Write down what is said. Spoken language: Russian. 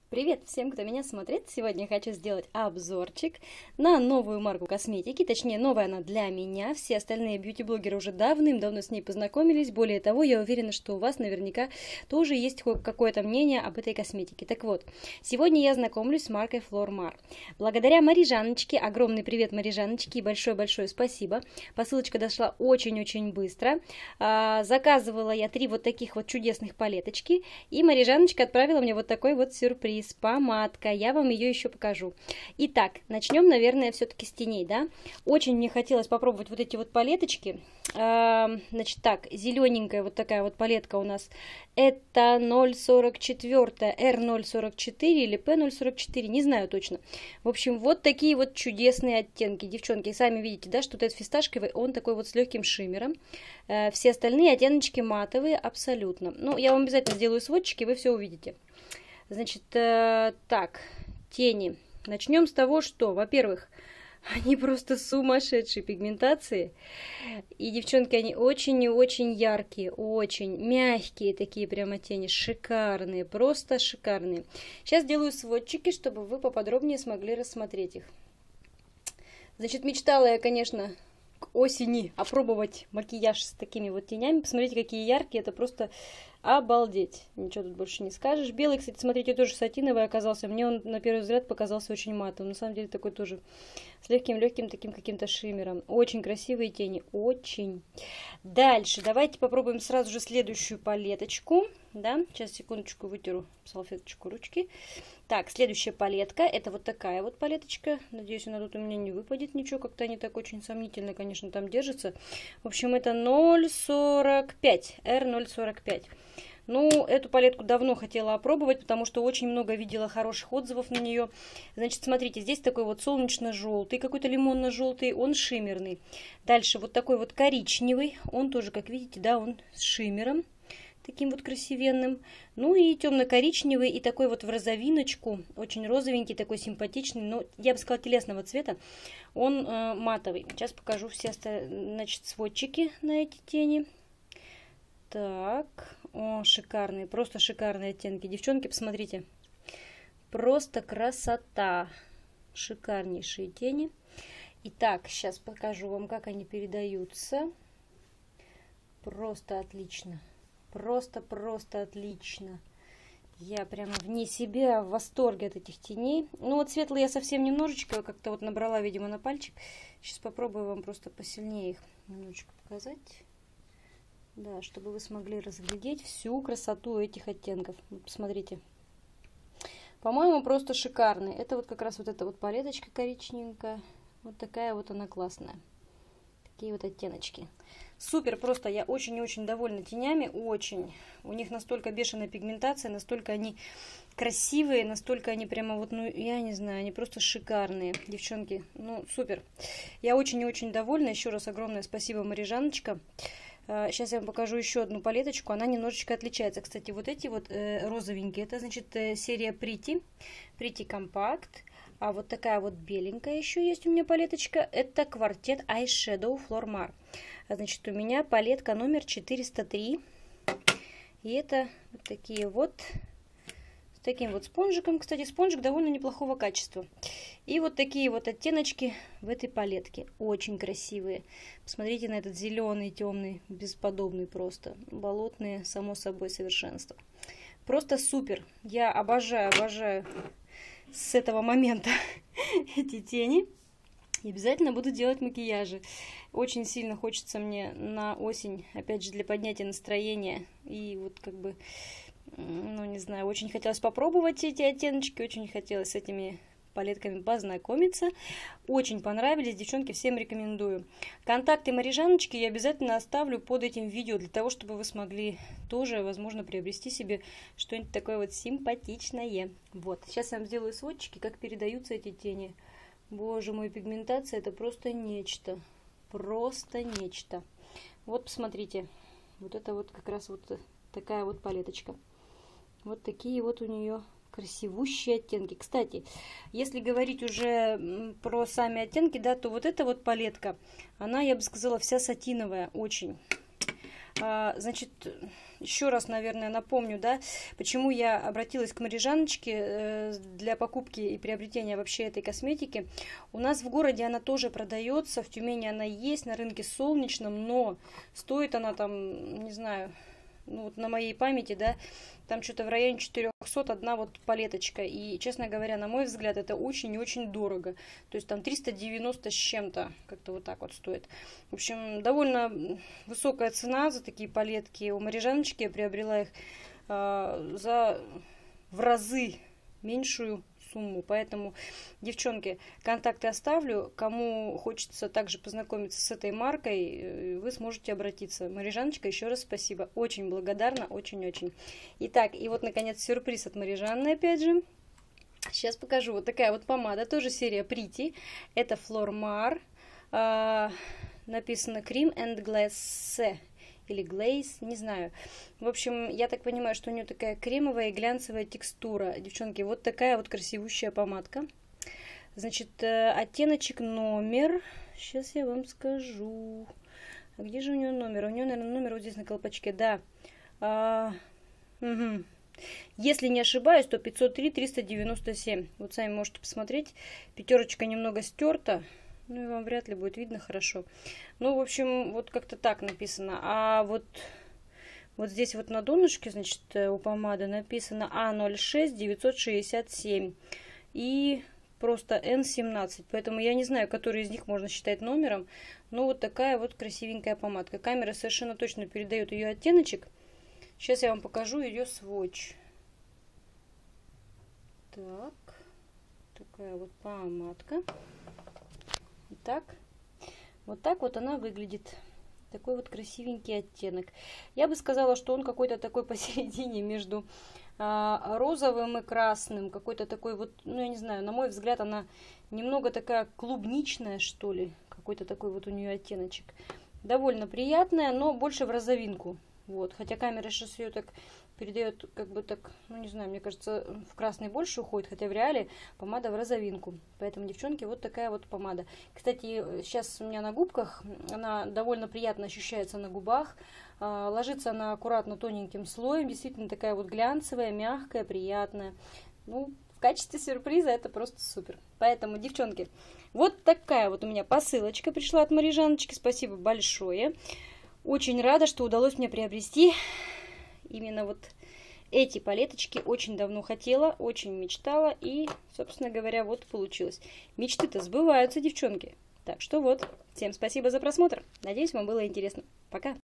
Привет всем, кто меня смотрит! Сегодня я хочу сделать обзорчик на новую марку косметики, точнее новая она для меня. Все остальные бьюти-блогеры уже давным-давно с ней познакомились. Более того, я уверена, что у вас наверняка тоже есть какое-то мнение об этой косметике. Так вот, сегодня я знакомлюсь с маркой Flormar. Благодаря Марижаночке, огромный привет Марижаночке и большое-большое спасибо. Посылочка дошла очень-очень быстро. Заказывала я 3 вот таких вот чудесных палеточки, и Марижаночка отправила мне вот такой вот сюрприз. Помадка, я вам ее еще покажу. Итак, начнем, наверное, все-таки с теней, да. Очень мне хотелось попробовать вот эти вот палеточки. Значит, так, зелененькая вот такая вот палетка у нас. Это 0,44, R044 или P044, не знаю точно. В общем, вот такие вот чудесные оттенки. Девчонки, сами видите, да, что этот фисташковый, он такой вот с легким шиммером. Все остальные оттеночки матовые абсолютно. Ну, я вам обязательно сделаю сводчики, вы все увидите. Значит, так, тени. Начнем с того, что, во-первых, они просто сумасшедшие пигментации. И, девчонки, они очень и очень яркие, очень мягкие такие прямо тени, шикарные, просто шикарные. Сейчас делаю сводчики, чтобы вы поподробнее смогли рассмотреть их. Значит, мечтала я, конечно, к осени опробовать макияж с такими вот тенями. Посмотрите, какие яркие, это просто... Обалдеть. Ничего тут больше не скажешь. Белый, кстати, смотрите, тоже сатиновый оказался. Мне он на первый взгляд показался очень матовым. На самом деле такой тоже с легким таким каким-то шиммером. Очень красивые тени. Очень. Дальше. Давайте попробуем сразу же следующую палеточку. Да? Сейчас, секундочку, вытеру салфеточку ручки. Так, следующая палетка. Это вот такая вот палеточка. Надеюсь, она тут у меня не выпадет ничего. Как-то они так очень сомнительно, конечно, там держатся. В общем, это 0,45. R045. Ну, эту палетку давно хотела опробовать, потому что очень много видела хороших отзывов на нее. Значит, смотрите, здесь такой вот солнечно-желтый, какой-то лимонно-желтый, он шиммерный. Дальше вот такой вот коричневый, он тоже, как видите, да, он с шиммером, таким вот красивенным. Ну и темно-коричневый, и такой вот в розовиночку, очень розовенький, такой симпатичный, но я бы сказала телесного цвета. Он матовый. Сейчас покажу все, значит, сводчики на эти тени. Так, о, шикарные, просто шикарные оттенки. Девчонки, посмотрите, просто красота, шикарнейшие тени. Итак, сейчас покажу вам, как они передаются. Просто отлично, просто отлично. Я прямо вне себя, в восторге от этих теней. Ну вот светлые я совсем немножечко, как-то вот набрала, видимо, на пальчик. Сейчас попробую вам просто посильнее их немножечко показать. Да, чтобы вы смогли разглядеть всю красоту этих оттенков. Вот посмотрите. По-моему, просто шикарный. Это вот как раз вот эта вот палеточка коричневенькая. Вот такая вот она классная. Такие вот оттеночки. Супер, просто я очень и очень довольна тенями. Очень. У них настолько бешеная пигментация, настолько они красивые, настолько они прямо вот, ну, я не знаю, они просто шикарные. Девчонки, ну, супер. Я очень и очень довольна. Еще раз огромное спасибо, Марижаночка. Сейчас я вам покажу еще одну палеточку. Она немножечко отличается. Кстати, вот эти вот розовенькие, это, значит, серия Pretty Compact. А вот такая вот беленькая еще есть у меня палеточка. Это квартет Eyeshadow Flormar. Значит, у меня палетка номер 403. И это вот такие вот... С таким вот спонжиком. Кстати, спонжик довольно неплохого качества. И вот такие вот оттеночки в этой палетке. Очень красивые. Посмотрите на этот зеленый, темный, бесподобный просто. Болотные, само собой, совершенство. Просто супер. Я обожаю с этого момента эти тени. И обязательно буду делать макияжи. Очень сильно хочется мне на осень, опять же, для поднятия настроения. И вот как бы... Ну, не знаю, очень хотелось попробовать эти оттеночки, очень хотелось с этими палетками познакомиться. Очень понравились, девчонки, всем рекомендую. Контакты Марижаночки я обязательно оставлю под этим видео, для того, чтобы вы смогли тоже, возможно, приобрести себе что-нибудь такое вот симпатичное. Вот, сейчас я вам сделаю сводчики, как передаются эти тени. Боже мой, пигментация, это просто нечто. Просто нечто. Вот, посмотрите, вот это вот как раз вот такая вот палеточка. Вот такие вот у нее красивущие оттенки. Кстати, если говорить уже про сами оттенки, да, то вот эта вот палетка, она, я бы сказала, вся сатиновая, очень. Значит, еще раз, наверное, напомню, да, почему я обратилась к Марижаночке для покупки и приобретения вообще этой косметики. У нас в городе она тоже продается, в Тюмени она есть, на рынке Солнечном, но стоит она там, не знаю, ну вот на моей памяти, да, там что-то в районе 400 одна вот палеточка. И, честно говоря, на мой взгляд, это очень и очень дорого. То есть там 390 с чем-то, как-то вот так вот стоит. В общем, довольно высокая цена за такие палетки. У Марижаночки я приобрела их в разы меньшую сумму. Поэтому, девчонки, контакты оставлю. Кому хочется также познакомиться с этой маркой, вы сможете обратиться. Марижаночка, еще раз спасибо. Очень благодарна, очень-очень. Итак, и вот, наконец, сюрприз от Марижанны, опять же. Сейчас покажу. Вот такая вот помада, тоже серия Pretty. Это Flormar. Написано Cream and Glace. Или Glaze, не знаю. В общем, я так понимаю, что у нее такая кремовая и глянцевая текстура. Девчонки, вот такая вот красивущая помадка. Значит, оттеночек номер. Сейчас я вам скажу. А где же у нее номер? У нее, наверное, номер вот здесь на колпачке. Да. Угу. Если не ошибаюсь, то 503-397. Вот сами можете посмотреть. Пятерочка немного стерта. Ну и вам вряд ли будет видно хорошо. Ну, в общем, вот как-то так написано. А вот здесь вот на донышке, значит, у помады написано А06-967. И просто N17. Поэтому я не знаю, который из них можно считать номером. Но вот такая вот красивенькая помадка. Камера совершенно точно передает ее оттеночек. Сейчас я вам покажу ее сводч. Так. Такая вот помадка. Итак, вот так вот она выглядит. Такой вот красивенький оттенок. Я бы сказала, что он какой-то такой посередине между розовым и красным. Какой-то такой вот, ну я не знаю, на мой взгляд она немного такая клубничная, что ли. Какой-то такой вот у нее оттеночек. Довольно приятная, но больше в розовинку. Вот. Хотя камера сейчас ее так передает, как бы так, ну не знаю, мне кажется, в красный больше уходит, хотя в реале помада в розовинку. Поэтому, девчонки, вот такая вот помада. Кстати, сейчас у меня на губках, она довольно приятно ощущается на губах. Ложится она аккуратно тоненьким слоем, действительно такая вот глянцевая, мягкая, приятная. Ну, в качестве сюрприза это просто супер. Поэтому, девчонки, вот такая вот у меня посылочка пришла от Марижаночки. Спасибо большое. Очень рада, что удалось мне приобрести именно вот эти палеточки. Очень давно хотела, очень мечтала. И, собственно говоря, вот получилось. Мечты-то сбываются, девчонки. Так что вот, всем спасибо за просмотр. Надеюсь, вам было интересно. Пока!